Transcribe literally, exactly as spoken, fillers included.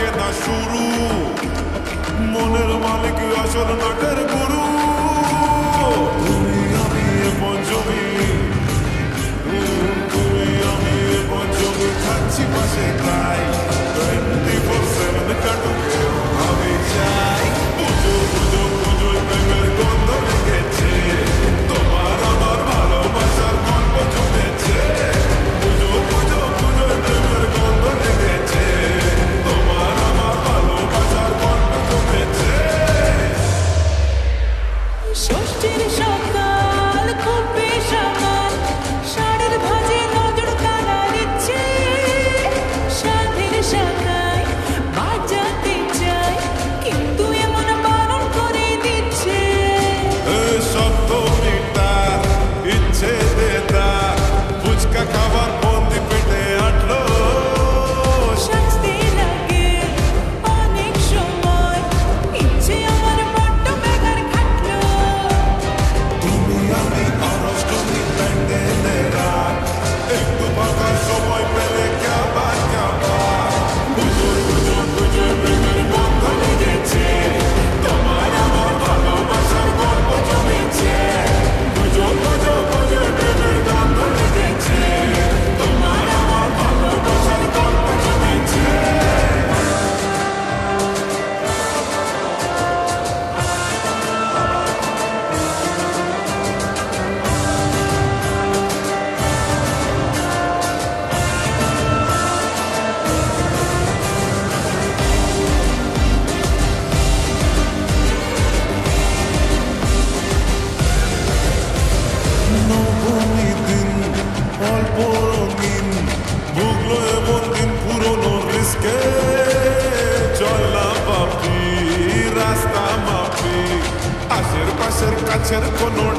থাকে না শুরু, মনের মালিক আসল নাটের গুরু। তুমি আমি এ পঞ্চমী, তুমি আমি এ পঞ্চমী, থাকছি পাশে তাই টোয়েন্টি ফোর সেভেন কাটুক আমি চাই। পুজো পুজো পুজোয় প্রেমের গন্ধ লেগেছে, তোমার আমার ভালোবাসার গল্প জমেছে। পুজো পুজো পুজোয় প্রেমের গন্ধ লেগেছে, তোমার আমার ভালোবাসার গল্প জমেছে। ষষ্ঠীর সকাল খুব বেসামাল, ষাঁড়ের ভাজে নজর কানা দিচ্ছে। সাধের শাখায় বাজাতে চাই, কিন্তু এমন বারণ করে দিচ্ছে। সপ্তমীটার ইচ্ছে দেদার, ফুচকা খাবার বন্দি পেটে আটলো। সাজতে লাগে অনেক সময়, ইচ্ছে আমার বড্ড বেগার খাটলো। তুমি আমি অষ্টমী প্যান্ডেলে রাত, একটু ফাঁকা সময় পেলে কাবার কাবার। পুজো পুজো পুজো প্রেমের গন্ধ লেগেছে, তোমার আমার ভালোবাসার গল্প জমেছে। পুজো পুজো পুজো প্রেমের গন্ধ লেগেছে, তোমার আমার ভালোবাসার গল্প জমেছে। নবমী দিন অল্প রঙিন, ভুগলো এমন দিন পুরনো রিস্কে। চলা পাপি রাস্তা মাপি, আশের পাশের কাছের কোনো